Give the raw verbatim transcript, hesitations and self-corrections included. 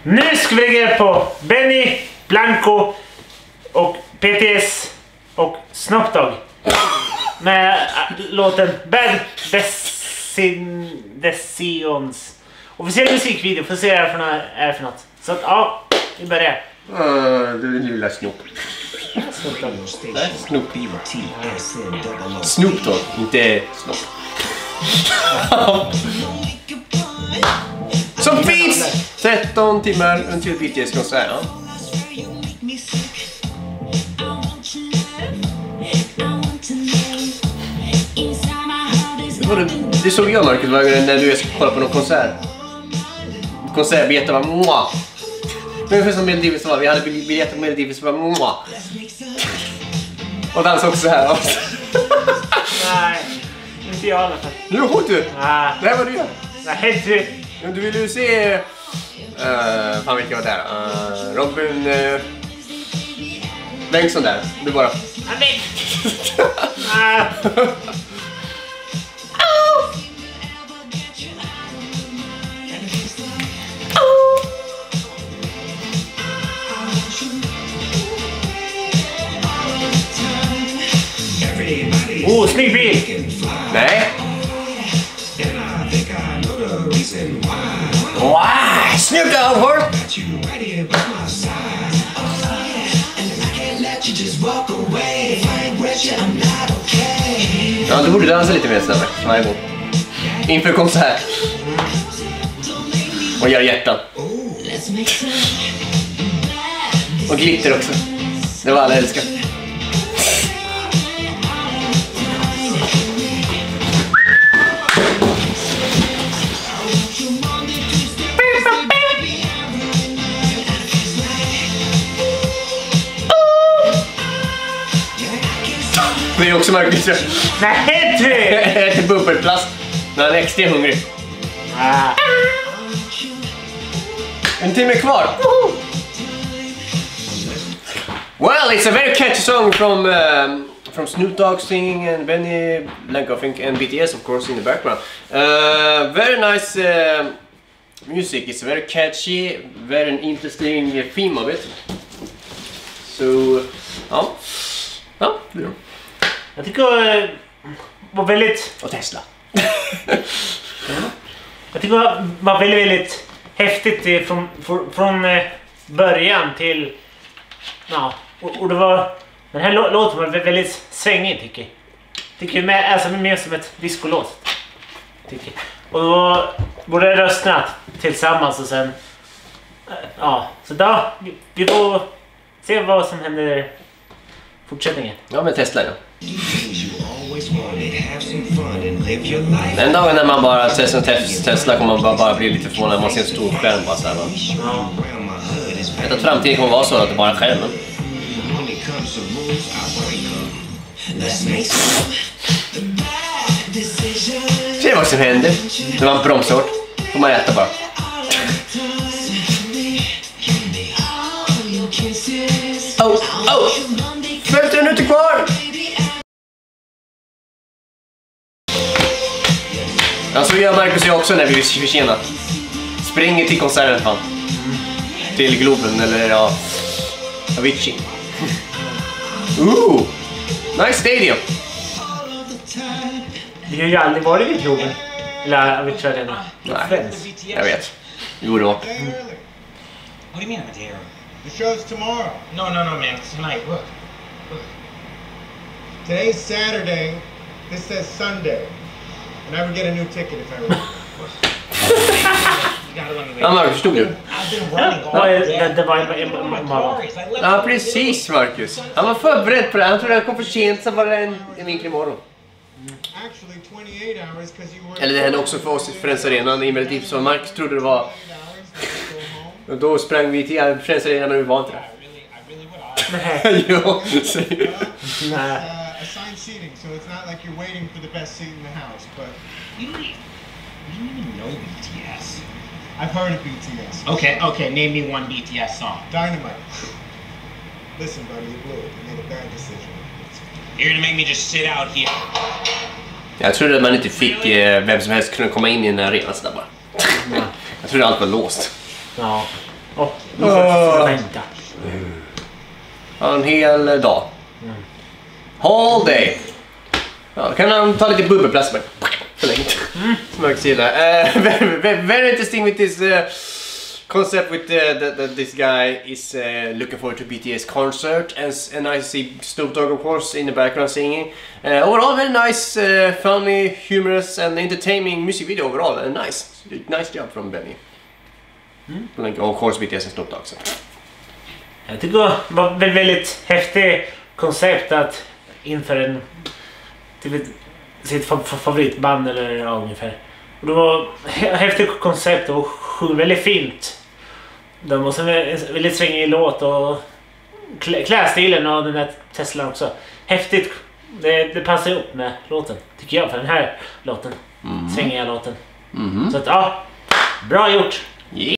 Nu ska vi reagera på Benny, Blanco och P T S och Snoop Dogg med äh, låten Bad Decisions. Officiell musikvideo, får se vad det är för något. Så att ja, vi börjar. Uh, du lilla Snoop. Snoop Dogg. Nej, Snoop. Snoop Dogg, inte Snoop. Som finns tretton timmar until B T S konsert. Ja. Det, det såg jag, Marcus, när du kollade på någon konsert. Konsertbiljetter var mwah. Men för som Melodivis var, vi hade biljetter på Melodivis var mwah. Och dans också så här. Nej, inte jag i alla fall. Jo, du! Ah. Det här var du. Nej, du. Men du ville ju se... Uh, fan vilka var där? Uh, Robin... Uh, Bengtsson där. Du bara... Nej. Ah. Oh, snygg bil! Nej! Wow! Snoop Dogg, hör! Ja, du borde dansa lite mer snabbt varje gång. Inför konsert. Och göra hjärtan. Och glitter också. Det var alla älskar. Det är också Marcus. Nej, du! Äter bubbelplast när han är extra hungrig. Ah. En timme kvar. Well, it's a very catchy song from um, from Snoop Dogg singing and Benny, Blanco, I think, and B T S, of course, in the background. Uh, very nice uh, music. It's very catchy, very interesting theme of it. So, ja, ja, det är det. Jag tycker det var väldigt... Och Tesla. Jag tycker det var väldigt, väldigt häftigt från, från början till... Ja, och, och det var... Den här låten var väldigt svängig, tycker jag. Tycker jag, alltså mer som ett discolåt. Tycker jag. Och då var både rösterna tillsammans och sen... Ja, så då... Vi får se vad som händer fortsättningen. Ja, med Tesla, ja. Den dagen när man bara testar Tesla kommer man bara, bara bli lite förvånad när man ser en stor skärm bara så här, va? Ja. Jag vet att framtiden kommer vara så att det bara är skärmen. Se vad som händer när man bromsar hårt. Får man äta bara. Oh, oh! femtio minuter kvar! Ja, så gör Marcus och jag också när vi är försena. Springer till konserten, fan. Till Globen, eller ja... Avicii. Ooh! Nice stadium! Vi har ju aldrig varit vid Globen. Eller Avicii Arena. Nej, jag vet. Jo då. What do you mean I'm there? The show's tomorrow. No, no, no, man. It's tonight. Look. Look. Today's Saturday. This says Sunday. And I would get a new ticket if I were. Ja, Marcus, förstod du? I've been running all Ja, day. det, det var en morgon. Ja, precis, Marcus. Han var förberedd på det. Han trodde han kom för sent, så var det en, en vinkel imorgon. Actually, twenty-eight hours because you were. Eller det hände också för oss i Friends Arena i Melodiv, så Marcus trodde det var... Och då sprang vi till Friends Arena, men vi var inte där. Nej. Jo, säg. Nej. Uh, assigned seating, so it's not like you're waiting for the best seat in the house, but You don't even, you don't even know B T S. I've heard of B T S. Okay, okay. Name me one B T S song. Dynamite. Listen, buddy, you blew it. You made a bad decision. You're gonna make me just sit out here. Jag trodde att man inte fick eh, vem som helst kunna komma in i en arena sådär bara. Jag trodde allt var låst. Ja. Åh, nu får jag vänta. Ja, en hel dag. Whole day. Ja, då kan han ta lite bubbelplast med. Förlängt. Som jag gillar. Uh, very, very, very interesting with this uh, concept with uh, that, that this guy is uh, looking forward to B T S concert, and, and I see Snoop Dogg of course in the background singing. Uh, overall very nice, uh, funny, humorous and entertaining music video overall. Uh, nice. Nice job from Benny. Mm. Like, of course B T S and Snoop Dogg. So. Jag tycker det var väldigt, väldigt häftigt koncept att inför en till sitt favoritband eller ja, ungefär. Och det var häftigt koncept och sjunger väldigt fint. De måste en väldigt svängig låt och klä, klädstilen och den där Tesla också. Häftigt. Det, det passar ihop med låten tycker jag för den här låten. Mm. Svängiga låten. Mm. Så att ja, bra gjort. Yeah.